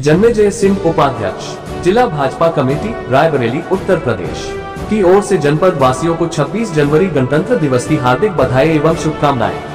जन्मेजय सिंह उपाध्यक्ष, जिला भाजपा कमेटी, रायबरेली, उत्तर प्रदेश की ओर से जनपद वासियों को 26 जनवरी गणतंत्र दिवस की हार्दिक बधाई एवं शुभकामनाएं।